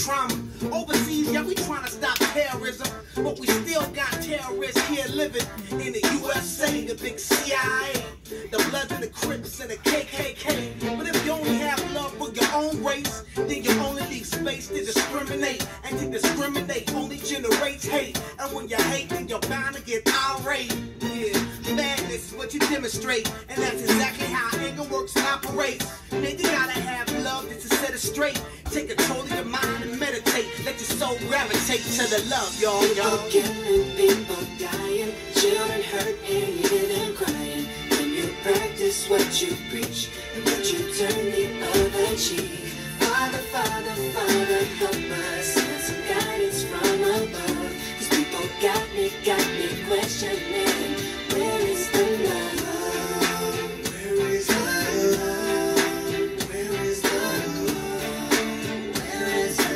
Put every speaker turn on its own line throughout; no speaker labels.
trauma. Overseas, yeah, we trying to stop terrorism, but we still got terrorists here living in the USA, the big CIA, the Bloods and the Crips and the KKK. But if you only have love for your own race, then you only leave space to discriminate. And to discriminate only generates hate. And when you hate, then you're bound to get irate. Yeah, madness is what you demonstrate, and that's exactly how anger works and operates. Man, you gotta have love just to set it straight. Take control of your mind and meditate. Let your soul gravitate to the love, y'all.
People killing, people dying, children hurt and you hear them crying. When you practice what you preach and what you turn the other cheek. Father, Father, Father, help us, send some guidance from above. Cause people got me questioning, where is the love? Where is the love? Where is the love? Where is the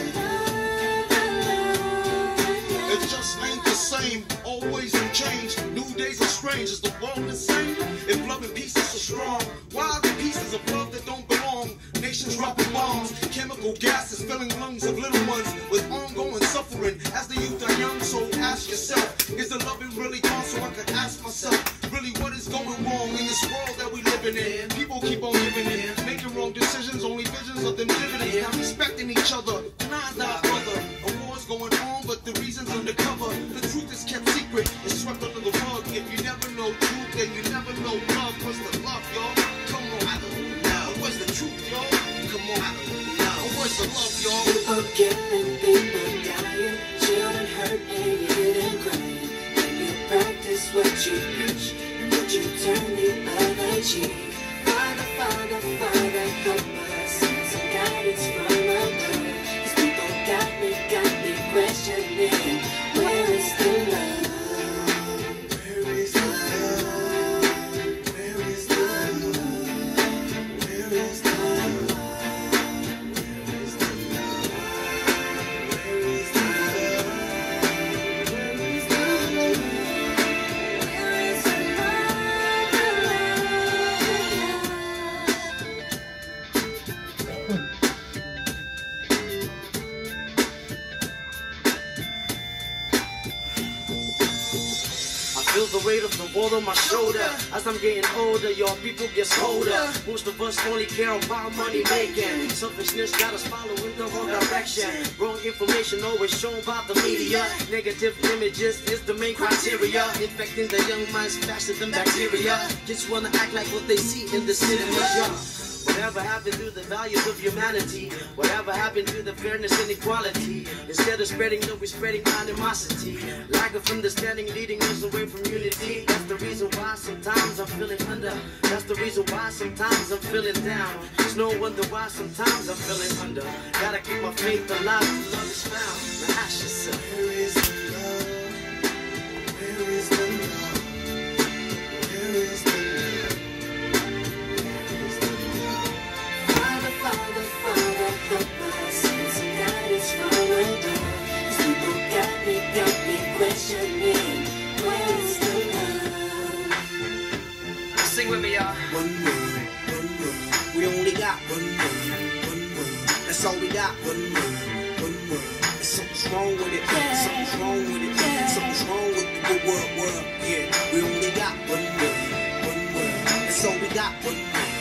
love?
It just ain't the same, always in change. New days are strange, is the world insane? If love and peace is so strong, why are the pieces of love that don't belong? Nations dropping bombs, chemical gases filling lungs of little ones with ongoing suffering. As the youth are young, so ask yourself, is the loving really gone? So I could ask myself, really what is going wrong in this world that we living in? People keep on giving in, making wrong decisions, only visions of them dividends. Not respecting each other, denying thy brother. A war's going on, but the reason's undercover. The truth is kept secret, it's swept under the rug. If you never know truth, then you never know love. What's the love, y'all? Come on, I don't know. What's the truth, y'all? Come on, I don't know. What's the love, y'all?
People killing, people dying, children hurt and you hear them crying. When you practice what you preach and what you turn the other cheek. Father, Father, Father, help us, send some guidance from above. Cause people got me questioning, where is the love? Where is the love? Where is the love? Where is the love? Where is the love? Where is the love? Where is the love? Where is the
Feel the weight of the world on my shoulder. As I'm getting older, y'all people get colder. Most of us only care about money making. Selfishness got us following the wrong direction. Wrong information always shown by the media. Negative images is the main criteria. Infecting the young minds faster than bacteria. Just wanna act like what they see in the cinema. Whatever happened to the values of humanity? Whatever happened to the fairness and equality? Instead of spreading love, we're spreading animosity. Lack of understanding leading us away from unity. That's the reason why sometimes I'm feeling under. That's the reason why sometimes I'm feeling down. It's no wonder why sometimes I'm feeling under. Gotta keep my faith alive till love is found. Now ask yourself,
Where is the love? Where is the love? Where is the love? Father, Father, Father, help us, send some guidance from above. Cause people got me questioning, where is the love?
sing with me, y'all.
One word, one word. We only got one word, one word. That's all we got. One word, one word. There's something's wrong with it. Something's wrong with it. Something's wrong with the good world. Yeah, we only got one word, one word. That's all we got. One word.